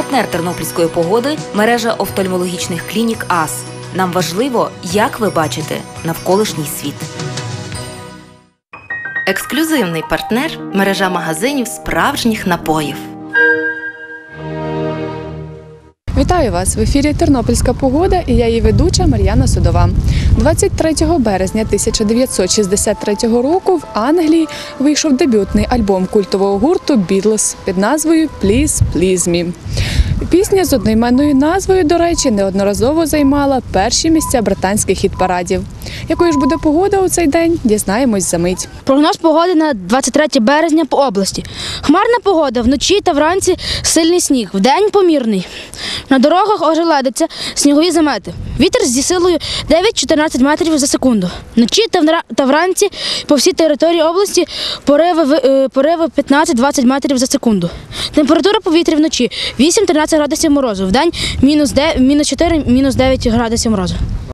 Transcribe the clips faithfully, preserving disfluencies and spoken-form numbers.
партнер тернопільської погоди – мережа офтальмологічних клінік АС. Нам важливо, як ви бачите навколишній світ. Ексклюзивний партнер – мережа магазинів справжніх напоїв. Вітаю вас! В ефірі «Тернопільська погода» і я її ведуча Мар'яна Судова. двадцять третього березня тисяча дев'ятсот шістдесят третього року в Англії вийшов дебютний альбом культового гурту «Бітлз» під назвою «Please, Please Me». Пісня з одноіменною назвою, до речі, неодноразово займала перші місця британських хіт-парадів. Якою ж буде погода у цей день, дізнаємось за мить. Прогноз погоди на двадцять третє березня по області. Хмарна погода, вночі та вранці сильний сніг, вдень помірний. На дорогах ожеледиться, снігові замети. Вітер зі силою дев'ять-чотирнадцять метрів за секунду. Вночі та вранці по всій території області пориви, пориви п'ятнадцять-двадцять метрів за секунду. Температура повітря вночі вісім-тринадцять градусів морозу, вдень мінус чотири - мінус дев'ять градусів морозу.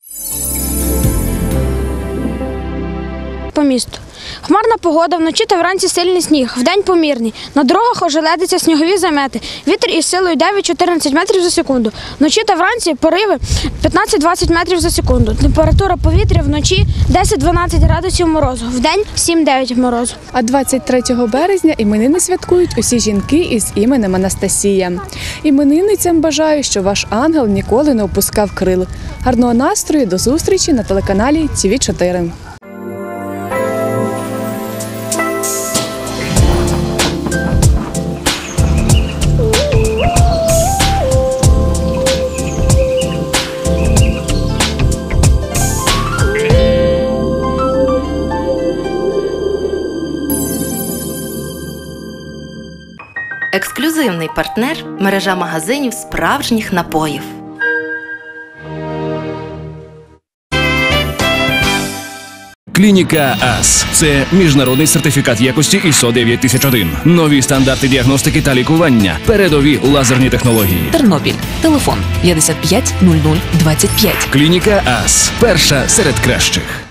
По місту. Хмарна погода, вночі та вранці сильний сніг, вдень помірний. На дорогах ожеледиться, снігові замети. Вітер із силою дев'ять-чотирнадцять метрів за секунду. Вночі та вранці пориви п'ятнадцять-двадцять метрів за секунду. Температура повітря вночі десять-дванадцять градусів морозу, вдень сім-дев'ять морозу. А двадцять третього березня іменини святкують усі жінки із іменем Анастасія. Іменинницям бажаю, що ваш ангел ніколи не опускав крил. Гарного настрою, до зустрічі на телеканалі Ті Ві чотири. Ексклюзивний партнер – мережа магазинів справжніх напоїв. Клініка АС – це міжнародний сертифікат якості ай ес о дев'ять тисяч один. Нові стандарти діагностики та лікування. Передові лазерні технології. Тернопіль. Телефон п'ятдесят п'ять нуль нуль двадцять п'ять. Клініка АС – перша серед кращих.